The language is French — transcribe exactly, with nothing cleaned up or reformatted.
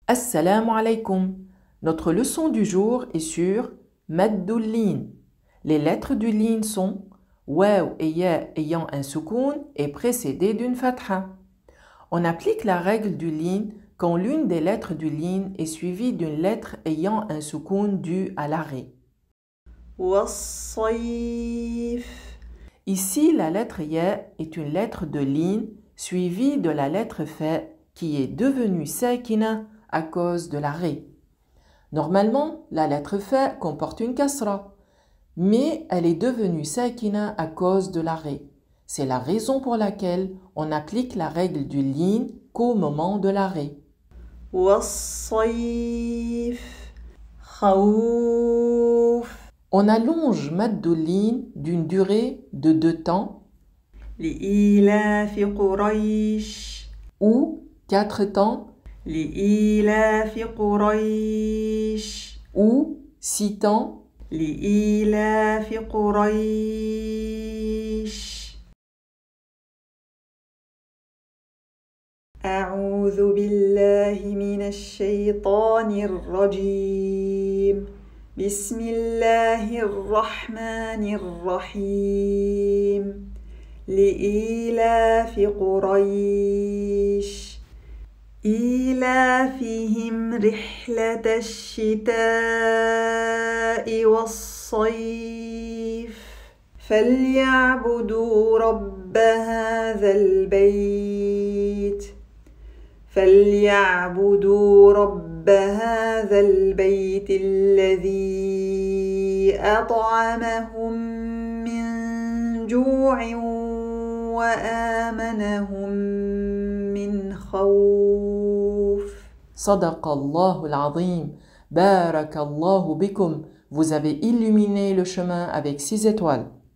Assalamu alaikum. Notre leçon du jour est sur Maddul Lin. Les lettres du Lin sont Waw et Ya ayant un soukoun et précédé d'une fatha. On applique la règle du Lin quand l'une des lettres du Lin est suivie d'une lettre ayant un soukoun dû à l'arrêt. والصيف. Ici, la lettre Ya est une lettre de Lin suivie de la lettre Fa qui est devenue Sakina à cause de l'arrêt. Normalement, la lettre Fa comporte une kasra, mais elle est devenue Sakina à cause de l'arrêt. C'est la raison pour laquelle on applique la règle du Lin qu'au moment de l'arrêt. والصيف. خوف. On allonge Maddul Lin d'une durée de deux temps لإيلاف قريش. ou quatre temps لإيلاف قريش. ou six temps لإيلاف قريش. أعوذ بالله من الشيطان الرجيم. بسم الله الرحمن الرحيم. لإيلاف قريش إيلافهم رحلة الشتاء والصيف فليعبدوا رب هذا البيت فليعبدوا رب هذا البيت الذي أطعمهم من جوع وآمنهم من خوف. Sadaqallahu al-azim. Barakallahu bikum. Vous avez illuminé le chemin avec six étoiles.